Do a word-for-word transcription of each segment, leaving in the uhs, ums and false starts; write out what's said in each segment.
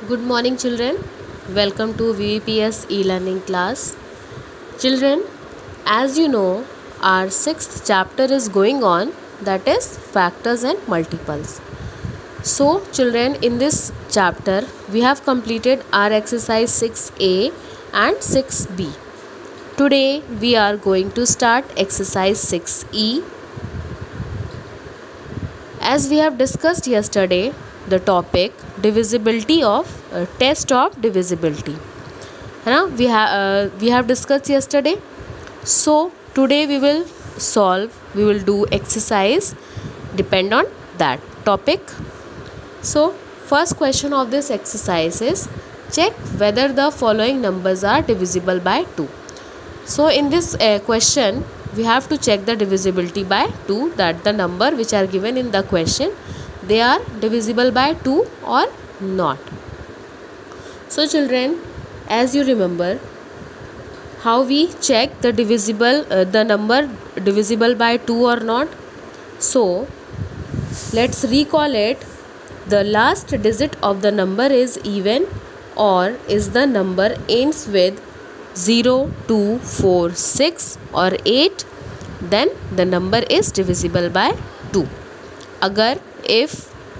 Good morning, children. Welcome to V V P S e-learning class. Children, as you know, our sixth chapter is going on, that is factors and multiples. So, children, in this chapter, we have completed our exercise six A and six B. Today, we are going to start exercise six E. As we have discussed yesterday, the topic divisibility of uh, test of divisibility है ना we have uh, we have discussed yesterday. So today we will solve, we will do exercise depend on that topic. So first question of this exercise is check whether the following numbers are divisible by two. So in this uh, question we have to check the divisibility by two, that the number which are given in the question, they are divisible by two or not. So children, as you remember how we check the divisible uh, the number divisible by two or not. So let's recall it. The last digit of the number is even or is the number ends with zero, two, four, six or eight, then the number is divisible by two. अगर if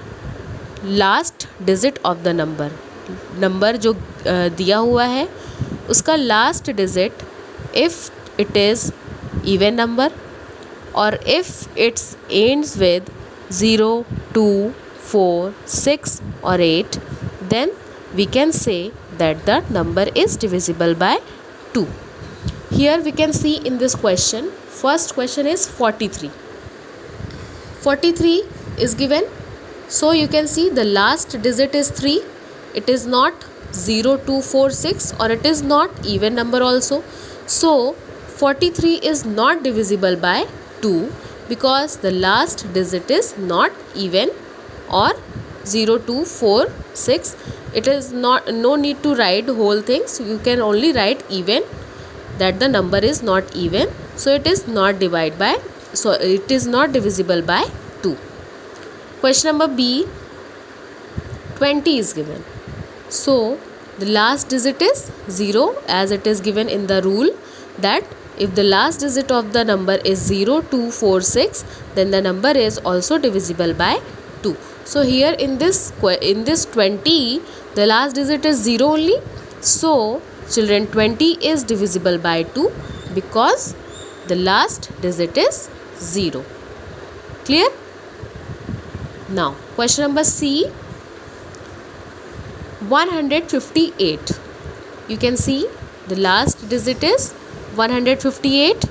last digit of the number number जो दिया हुआ है उसका last digit if it is even number or if it ends with zero, two, four, six or eight, then we can say that the number is divisible by two. Here we can see in this question, first question is forty-three. forty-three is given. So you can see the last digit is three. It is not zero, two, four, six or it is not even number also. So forty-three is not divisible by two because the last digit is not even or zero, two, four, six. It is not, no need to write whole things. You can only write even, that the number is not even. So it is not divided by, so it is not divisible by two. Question number B, twenty is given. So the last digit is zero, as it is given in the rule that if the last digit of the number is zero, two, four, six, then the number is also divisible by two. So here in this in this twenty, the last digit is zero only. So children, twenty is divisible by two because the last digit is zero. Clear? Now question number C, one hundred fifty-eight. You can see the last digit is one hundred fifty-eight.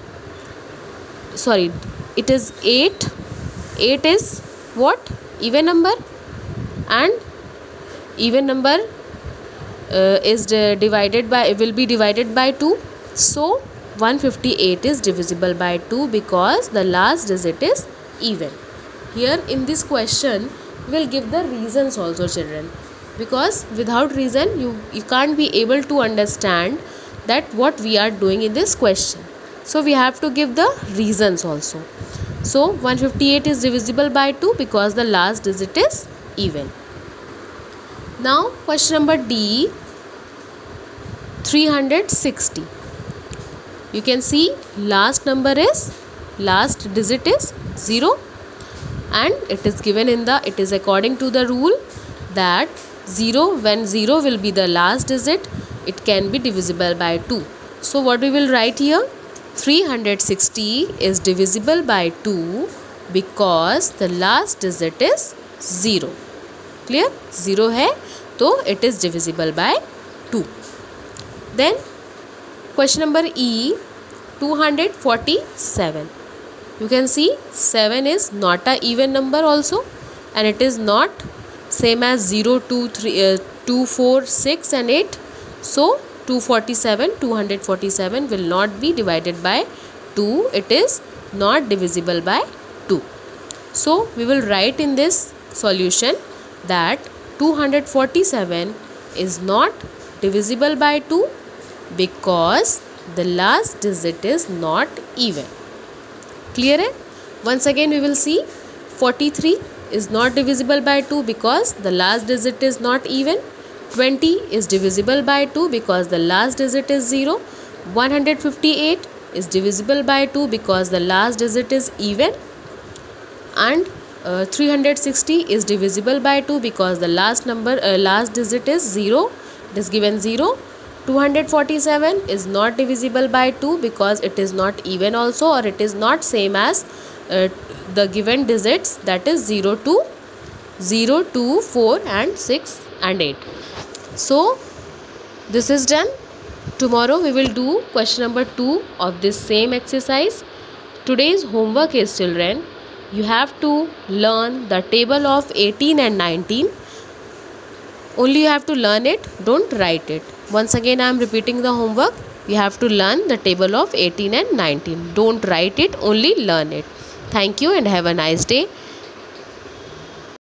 Sorry, it is eight. eight is what? Even number, and even number uh, is divided by, will be divided by two. So one hundred fifty-eight is divisible by two because the last digit is even. Here in this question we will give the reasons also, children, because without reason you, you can't be able to understand that what we are doing in this question. So we have to give the reasons also. So one hundred fifty-eight is divisible by two because the last digit is even. Now question number D, three hundred sixty. You can see last number is, last digit is zero, and it is given in the, it is according to the rule that zero, when zero will be the last digit, it can be divisible by two. So what we will write here? three hundred sixty is divisible by two because the last digit is zero. Clear? zero hai, so it is divisible by two. Then question number E, two hundred forty-seven. You can see seven is not a even number also, and it is not same as zero, two, three, uh, two, four, six and eight. So two hundred forty-seven, two hundred forty-seven will not be divided by two. It is not divisible by two. So we will write in this solution that two hundred forty-seven is not divisible by two because the last digit is not even. Clear hai? Once again we will see forty-three is not divisible by two because the last digit is not even. twenty is divisible by two because the last digit is zero. one hundred fifty-eight is divisible by two because the last digit is even. And uh, three hundred sixty is divisible by two because the last number uh, last digit is zero. It is given zero. two hundred forty-seven is not divisible by two because it is not even also, or it is not same as uh, the given digits, that is zero, two, zero, two, four and six and eight. So this is done. Tomorrow we will do question number two of this same exercise. Today's homework is, children, you have to learn the table of eighteen and nineteen. Only you have to learn it, don't write it. Once again I am repeating the homework. You have to learn the table of eighteen and nineteen. Don't write it, only learn it. Thank you and have a nice day.